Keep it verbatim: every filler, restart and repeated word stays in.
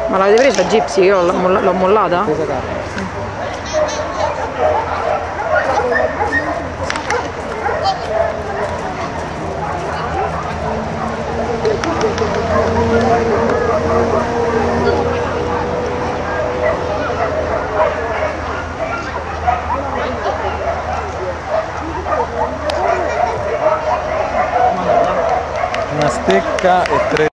Ma l'avete presa Gypsy? Io l'ho molla mollata? Presa carne. Una stecca e tre